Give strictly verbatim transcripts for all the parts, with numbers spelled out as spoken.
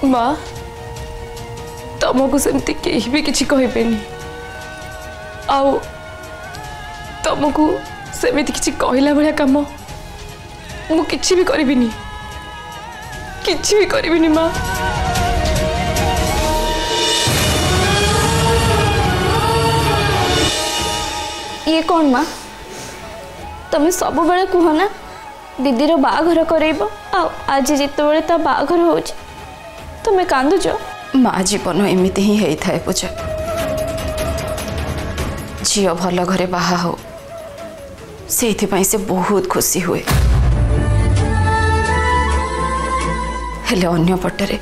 माँ तुमको सेमती कहीं भी किसी कहबेनी आउ तुमको सेमती किसी कहला भाया कम मु किसी भी करिबिनी किसी भी करिबिनी माँ। ये कौन माँ तुम सब बेले कह ना दीदीर बाघर करब आज जिते ता बाघर हो तुम्हें कांदुच। माँ जीवन एमती ही होता है पूजा झी भल घरे बाहा हो से से बहुत खुशी हुए हेले अन्य पटरे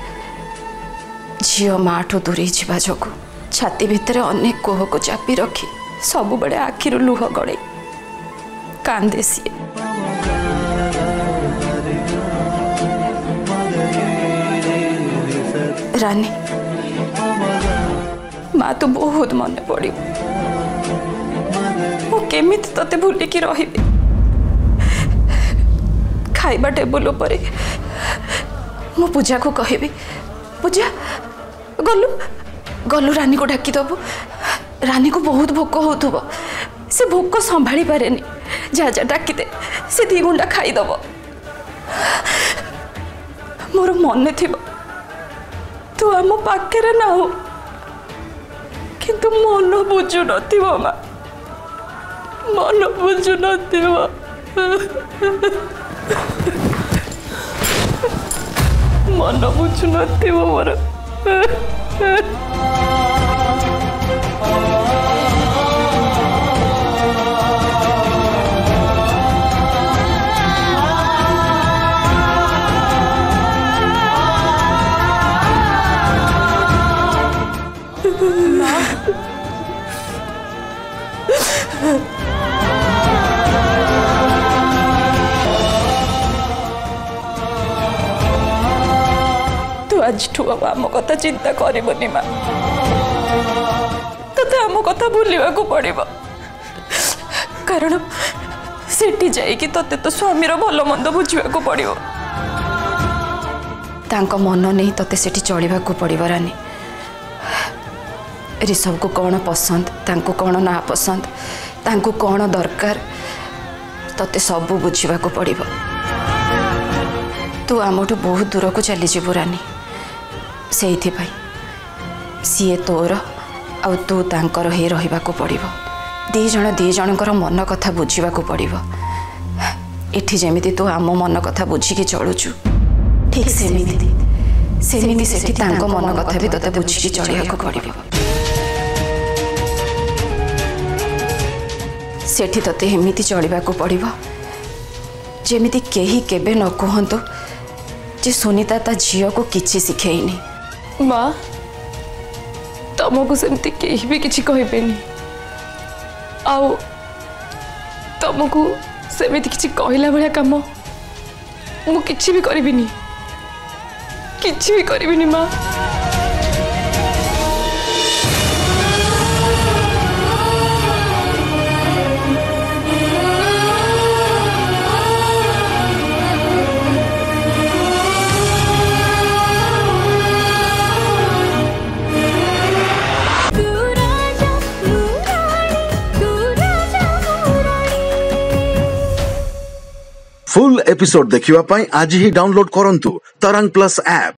झी माँ ठू दूरे जावा जो छाती भितर अनेक कोह को चापी रखी सब बड़े आखिर लुह गड़े कांदे सी। रानी माँ तो बहुत मन पड़ केमी ते भूलिकी रही खाइबा टेबुल पर मो पूजा को कहबी पूजा गलु गलु रानी को डाकी दबु रानी को बहुत भोक हो से भोक संभाली पारे जा जा डाकी दे से दी गुंडा खाईदब मोर मन थी तू आम पाखे ना हो किंतु मन बुझु न माँ मन बुझु न मन बुझु न मोर तू आज ठू आम कथा चिंता करबनी माँ ते आम कथा भूलवा को पड़ो कारण सेठी जाइकी ते तो स्वामीर भल मंद बुझा को पड़ो तांको मन नहीं ते सेठी चलवा को पड़ो। रानी ऋषभ को कौन पसंद तांको कौन ना पसंद तांको कौन दरकार तते सबू बुझा को पड़ो। तू आमठू बहुत दूर को चली जीवु रानी से सीए तोर आ तू तांकर ही रहिबा को पड़ो दी जण दी जनकर मन कथा बुझा को पड़ो एठी जेमिति तू आम मन कथा बुझिकी चलुचु ठीक सेमिति सेमिति सेठी तांको मन कथा भी तते बुझिकी चलिया को पड़ो सेठी तते एमिति चलिबा को पड़ो जेमिति केही केबे न कहंतु जे सुनीता ता झियो को किछि सिखेइनी। माँ तुमको सेमती कहीं भी किसी कहबेनी आउ तुमको सेमती किसी कहला भाया कम मु किसी भी करिबिनी किसी भी करिबिनी माँ। फुल एपिसोड देखिवा पाई आज ही डाउनलोड करंतु तरंग प्लस ऐप।